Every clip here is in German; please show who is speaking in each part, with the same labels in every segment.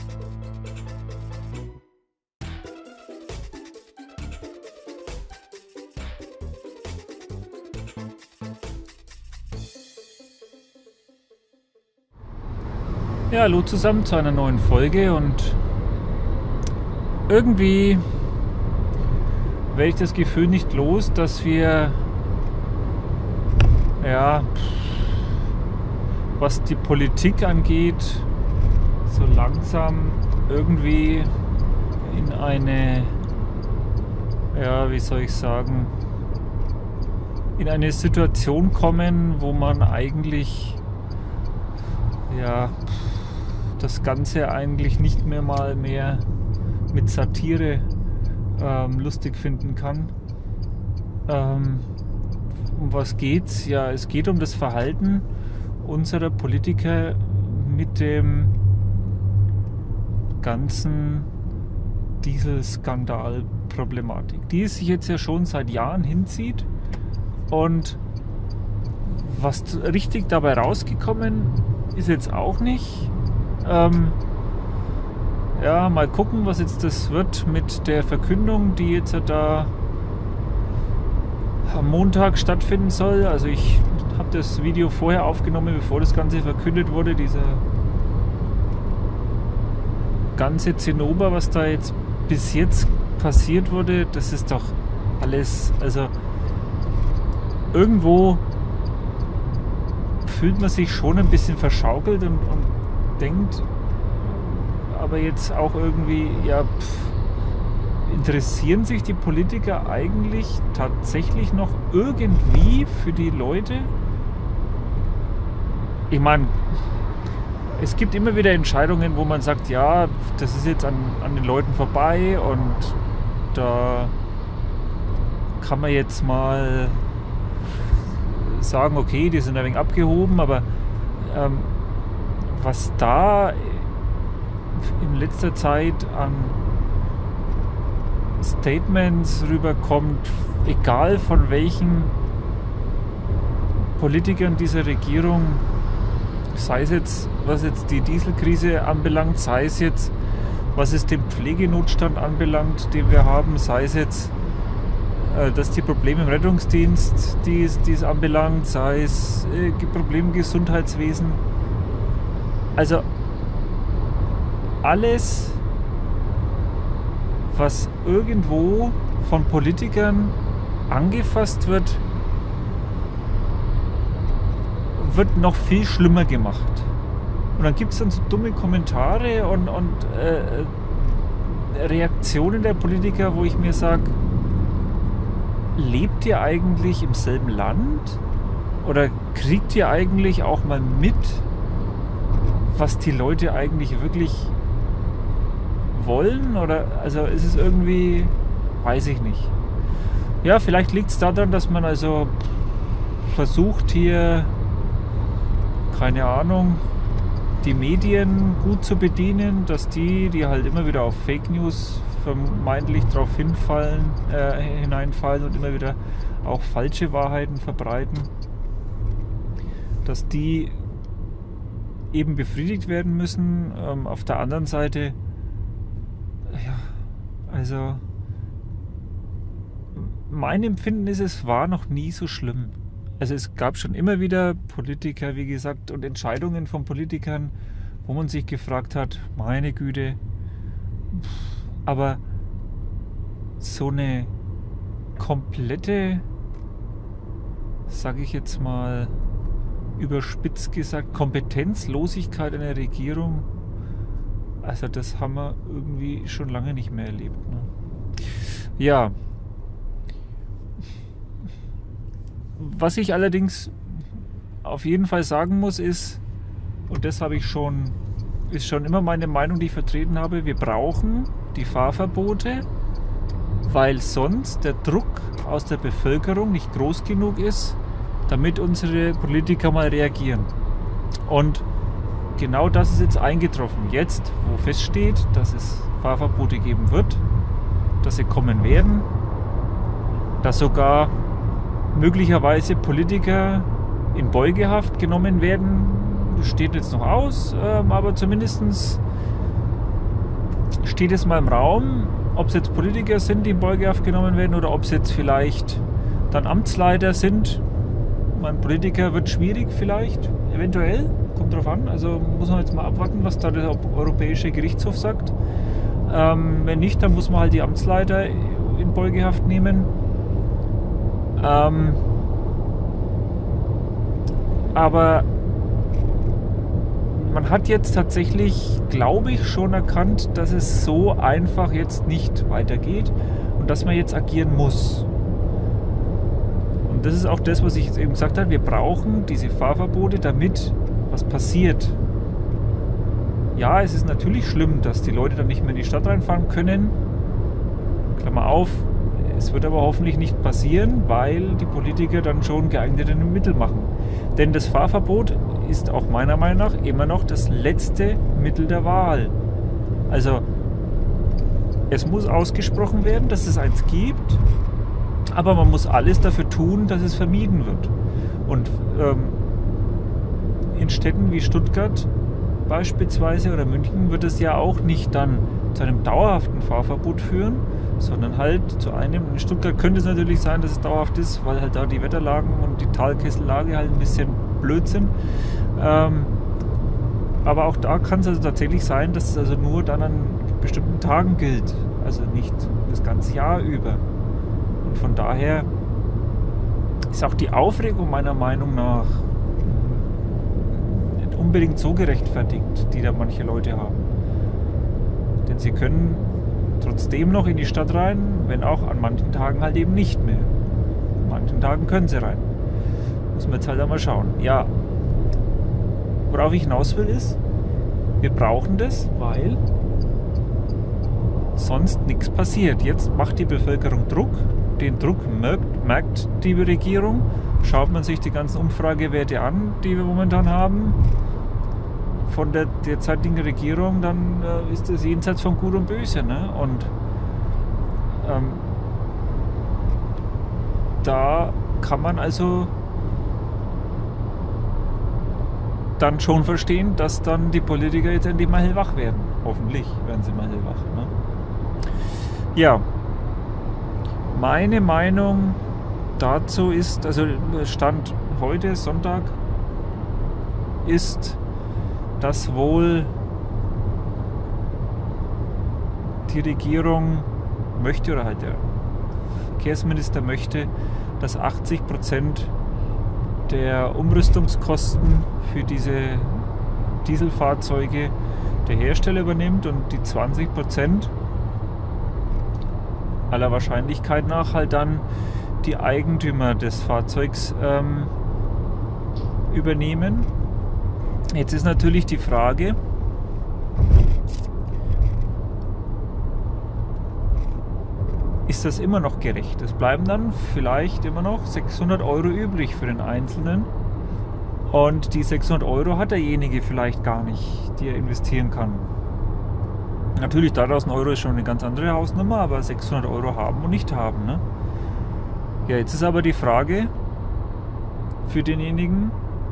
Speaker 1: Ja, hallo zusammen zu einer neuen Folge, und irgendwie werde ich das Gefühl nicht los, dass wir, ja, was die Politik angeht, so langsam irgendwie in eine, ja, wie soll ich sagen, in eine Situation kommen, wo man eigentlich, ja, das Ganze eigentlich nicht mehr mal mehr mit Satire lustig finden kann. Um was geht's? Ja, es geht um das Verhalten unserer Politiker mit dem ganzen Dieselskandal-Problematik, die es sich jetzt ja schon seit Jahren hinzieht. Und was richtig dabei rausgekommen ist jetzt auch nicht. Ja, mal gucken, was jetzt das wird mit der Verkündung, die jetzt da am Montag stattfinden soll. Also ich habe das Video vorher aufgenommen, bevor das Ganze verkündet wurde. Dieser ganze Zinnober, was da jetzt bis jetzt passiert wurde, das ist doch alles, also irgendwo fühlt man sich schon ein bisschen verschaukelt und denkt, aber jetzt auch irgendwie, ja, interessieren sich die Politiker eigentlich tatsächlich noch irgendwie für die Leute? Ich meine, es gibt immer wieder Entscheidungen, wo man sagt, ja, das ist jetzt an den Leuten vorbei und da kann man jetzt mal sagen, okay, die sind ein wenig abgehoben, aber was da in letzter Zeit an Statements rüberkommt, egal von welchen Politikern dieser Regierung, sei es jetzt, was jetzt die Dieselkrise anbelangt, sei es jetzt, was es den Pflegenotstand anbelangt, den wir haben, sei es jetzt, dass die Probleme im Rettungsdienst, die es anbelangt, sei es Probleme im Gesundheitswesen. Also alles, was irgendwo von Politikern angefasst wird, wird noch viel schlimmer gemacht. Und dann gibt es dann so dumme Kommentare und Reaktionen der Politiker, wo ich mir sage, lebt ihr eigentlich im selben Land? Oder kriegt ihr eigentlich auch mal mit, was die Leute eigentlich wirklich wollen? Oder, also ist es irgendwie, weiß ich nicht. Ja, vielleicht liegt es daran, dass man also versucht hier, keine Ahnung, die Medien gut zu bedienen, dass die halt immer wieder auf Fake News vermeintlich darauf hineinfallen und immer wieder auch falsche Wahrheiten verbreiten, dass die eben befriedigt werden müssen. Auf der anderen Seite, ja, also mein Empfinden ist, es war noch nie so schlimm. Also es gab schon immer wieder Politiker, wie gesagt, und Entscheidungen von Politikern, wo man sich gefragt hat, meine Güte, aber so eine komplette, sage ich jetzt mal überspitzt gesagt, Kompetenzlosigkeit einer Regierung, also das haben wir irgendwie schon lange nicht mehr erlebt. Ne? Ja. Was ich allerdings auf jeden Fall sagen muss ist, und das ist schon immer meine Meinung, die ich vertreten habe, wir brauchen die Fahrverbote, weil sonst der Druck aus der Bevölkerung nicht groß genug ist, damit unsere Politiker mal reagieren. Und genau das ist jetzt eingetroffen. Jetzt, wo feststeht, dass es Fahrverbote geben wird, dass sie kommen werden, dass sogar möglicherweise Politiker in Beugehaft genommen werden, steht jetzt noch aus, aber zumindest steht es mal im Raum, ob es jetzt Politiker sind, die in Beugehaft genommen werden, oder ob es jetzt vielleicht dann Amtsleiter sind. Ein Politiker wird schwierig vielleicht, eventuell, kommt drauf an. Also muss man jetzt mal abwarten, was da der Europäische Gerichtshof sagt. Wenn nicht, dann muss man halt die Amtsleiter in Beugehaft nehmen. Aber man hat jetzt tatsächlich, glaube ich, schon erkannt, dass es so einfach jetzt nicht weitergeht und dass man jetzt agieren muss. Und das ist auch das, was ich jetzt eben gesagt habe. Wir brauchen diese Fahrverbote, damit was passiert. Ja, es ist natürlich schlimm, dass die Leute dann nicht mehr in die Stadt reinfahren können. Klammer auf, es wird aber hoffentlich nicht passieren, weil die Politiker dann schon geeignete Mittel machen. Denn das Fahrverbot ist auch meiner Meinung nach immer noch das letzte Mittel der Wahl. Also es muss ausgesprochen werden, dass es eins gibt, aber man muss alles dafür tun, dass es vermieden wird. Und in Städten wie Stuttgart beispielsweise oder München wird es ja auch nicht dann zu einem dauerhaften Fahrverbot führen, sondern halt zu einem. In Stuttgart könnte es natürlich sein, dass es dauerhaft ist, weil halt da die Wetterlagen und die Talkessellage halt ein bisschen blöd sind. Aber auch da kann es also tatsächlich sein, dass es also nur dann an bestimmten Tagen gilt, also nicht das ganze Jahr über. Und von daher ist auch die Aufregung meiner Meinung nach nicht unbedingt so gerechtfertigt, die da manche Leute haben. Denn sie können trotzdem noch in die Stadt rein, wenn auch an manchen Tagen halt eben nicht mehr. An manchen Tagen können sie rein. Muss man jetzt halt einmal schauen. Ja, worauf ich hinaus will ist, wir brauchen das, weil sonst nichts passiert. Jetzt macht die Bevölkerung Druck. Den Druck merkt die Regierung. Schaut man sich die ganzen Umfragewerte an, die wir momentan haben, von der derzeitigen Regierung, dann ist das jenseits von Gut und Böse. Ne? Und da kann man also dann schon verstehen, dass dann die Politiker jetzt endlich mal hellwach werden. Hoffentlich werden sie mal hellwach. Ne? Ja, meine Meinung dazu ist, also Stand heute, Sonntag, ist, dass wohl die Regierung möchte, oder halt der Verkehrsminister möchte, dass 80% der Umrüstungskosten für diese Dieselfahrzeuge der Hersteller übernimmt und die 20% aller Wahrscheinlichkeit nach halt dann die Eigentümer des Fahrzeugs übernehmen. Jetzt ist natürlich die Frage, ist das immer noch gerecht? Es bleiben dann vielleicht immer noch 600 Euro übrig für den Einzelnen. Und die 600 Euro hat derjenige vielleicht gar nicht, die er investieren kann. Natürlich, 3000 Euro ist schon eine ganz andere Hausnummer, aber 600 Euro haben und nicht haben. Ne? Ja, jetzt ist aber die Frage für denjenigen,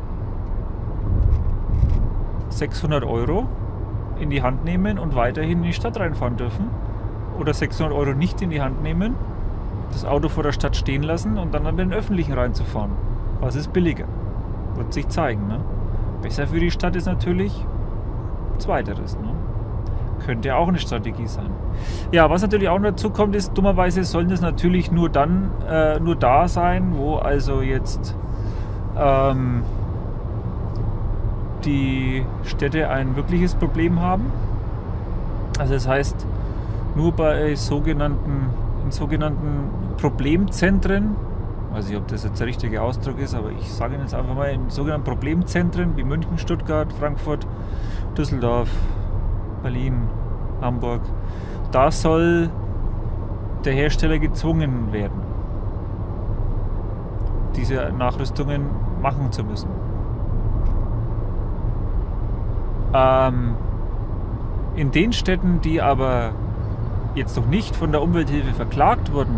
Speaker 1: 600 Euro in die Hand nehmen und weiterhin in die Stadt reinfahren dürfen, oder 600 Euro nicht in die Hand nehmen, das Auto vor der Stadt stehen lassen und dann an den Öffentlichen reinzufahren. Was ist billiger? Wird sich zeigen. Ne? Besser für die Stadt ist natürlich Zweiteres. Ne? Könnte auch eine Strategie sein. Ja, was natürlich auch dazu kommt, ist, dummerweise sollen das natürlich nur dann, nur da sein, wo also jetzt die Städte ein wirkliches Problem haben. Also das heißt, nur bei sogenannten Problemzentren, weiß nicht, ob das jetzt der richtige Ausdruck ist, aber ich sage Ihnen jetzt einfach mal, in sogenannten Problemzentren wie München, Stuttgart, Frankfurt, Düsseldorf, Berlin, Hamburg, da soll der Hersteller gezwungen werden, diese Nachrüstungen machen zu müssen. In den Städten, die aber jetzt noch nicht von der Umwelthilfe verklagt wurden,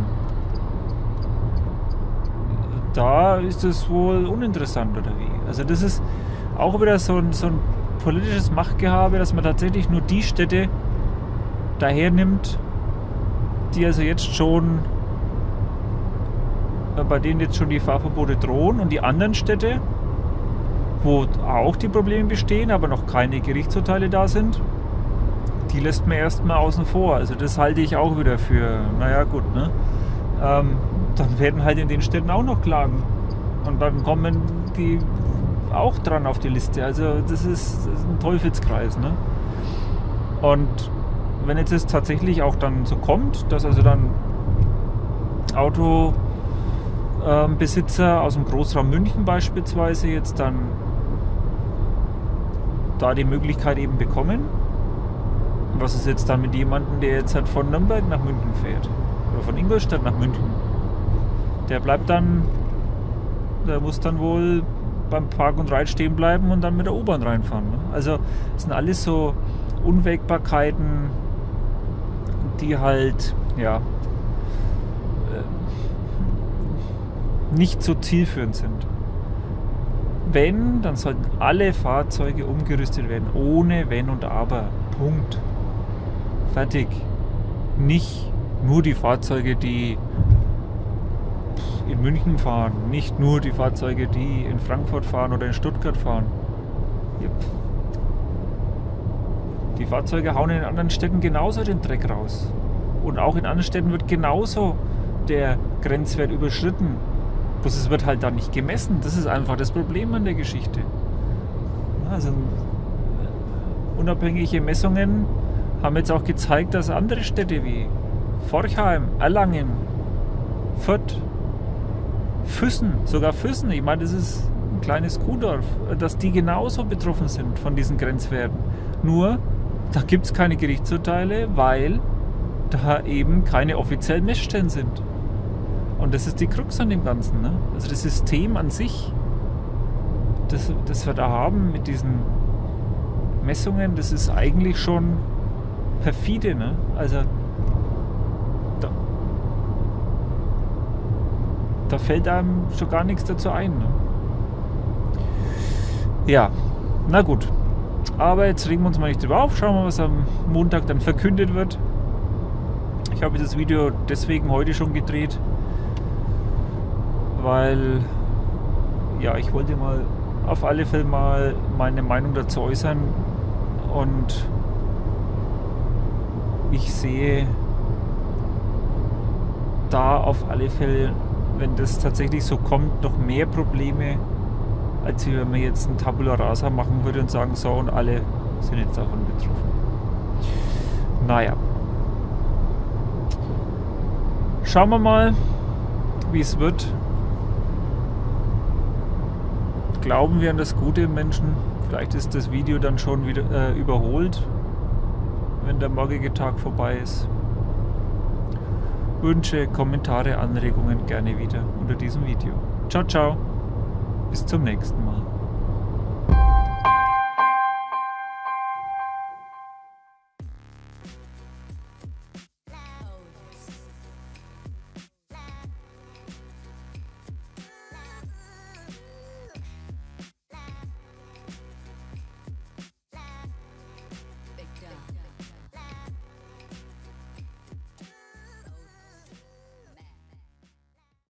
Speaker 1: da ist es wohl uninteressant, oder wie? Also das ist auch wieder so ein politisches Machtgehabe, dass man tatsächlich nur die Städte daher nimmt, die also jetzt schon, bei denen jetzt schon die Fahrverbote drohen, und die anderen Städte, wo auch die Probleme bestehen, aber noch keine Gerichtsurteile da sind, die lässt man erstmal außen vor. Also das halte ich auch wieder für, naja gut, ne? Dann werden halt in den Städten auch noch Klagen. Und dann kommen die auch dran auf die Liste. Also das ist ein Teufelskreis, ne? Und wenn jetzt es tatsächlich auch dann so kommt, dass also dann Autobesitzer aus dem Großraum München beispielsweise jetzt dann da die Möglichkeit eben bekommen, was ist jetzt dann mit jemandem, der jetzt halt von Nürnberg nach München fährt oder von Ingolstadt nach München? Der muss dann wohl beim Park und Ride stehen bleiben und dann mit der U-Bahn reinfahren. Ne? Also das sind alles so Unwägbarkeiten, die halt ja nicht so zielführend sind. Wenn, dann sollten alle Fahrzeuge umgerüstet werden, ohne Wenn und Aber. Punkt. Fertig. Nicht nur die Fahrzeuge, die in München fahren, nicht nur die Fahrzeuge, die in Frankfurt fahren oder in Stuttgart fahren. Die Fahrzeuge hauen in anderen Städten genauso den Dreck raus. Und auch in anderen Städten wird genauso der Grenzwert überschritten. Bloß es wird halt dann nicht gemessen. Das ist einfach das Problem an der Geschichte. Also unabhängige Messungen haben jetzt auch gezeigt, dass andere Städte wie Forchheim, Erlangen, Fürth, Füssen, sogar Füssen, ich meine, das ist ein kleines Kuhdorf, dass die genauso betroffen sind von diesen Grenzwerten. Nur, da gibt es keine Gerichtsurteile, weil da eben keine offiziellen Messstellen sind. Und das ist die Krux an dem Ganzen. Ne? Also das System an sich, das wir da haben mit diesen Messungen, das ist eigentlich schon perfide. Ne? Also da fällt einem schon gar nichts dazu ein. Ne? Ja, na gut. Aber jetzt regen wir uns mal nicht drüber auf. Schauen wir mal, was am Montag dann verkündet wird. Ich habe das Video deswegen heute schon gedreht, weil ja, ich wollte mal auf alle Fälle mal meine Meinung dazu äußern, und ich sehe da auf alle Fälle, wenn das tatsächlich so kommt, noch mehr Probleme, als wenn man jetzt ein Tabula Rasa machen würde und sagen, so, und alle sind jetzt davon betroffen. Naja. Schauen wir mal, wie es wird. Glauben wir an das Gute im Menschen. Vielleicht ist das Video dann schon wieder überholt, wenn der morgige Tag vorbei ist. Wünsche, Kommentare, Anregungen gerne wieder unter diesem Video. Ciao, ciao. Bis zum nächsten Mal.